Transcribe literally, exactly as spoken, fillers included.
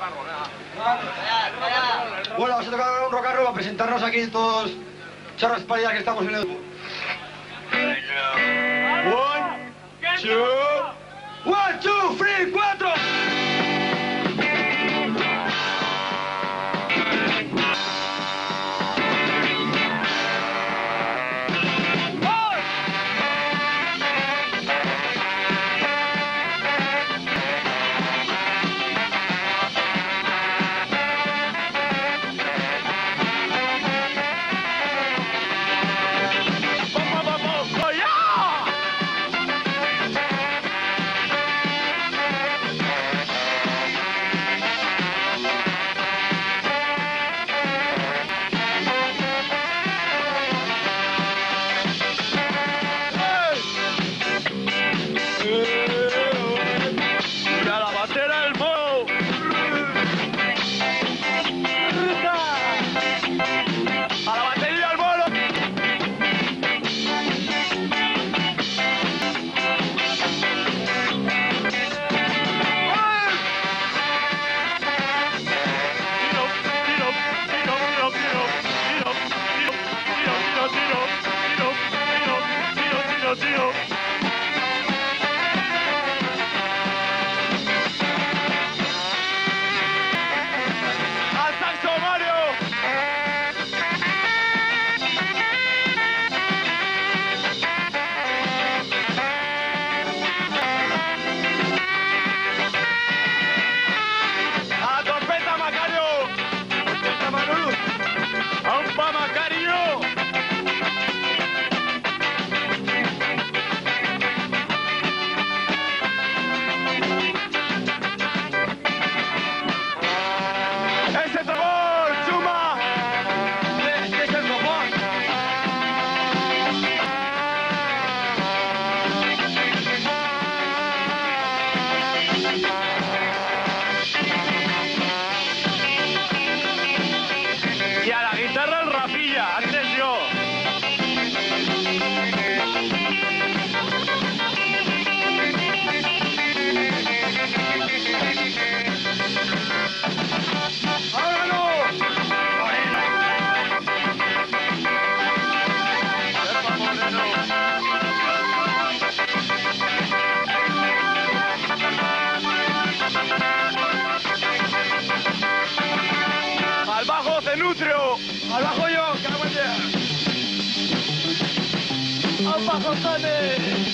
Bueno, vamos a tocar un rock and roll para presentarnos aquí todos charras pálidas que estamos en el... One, two, one, two, three, cuatro. Y a la guitarra el Rafilla, antes yo. ¡Ahora no! ¡Al bajo Cenutrio! ¡Al bajo yo! ¡Que no me entiendas! ¡Al bajo Zane!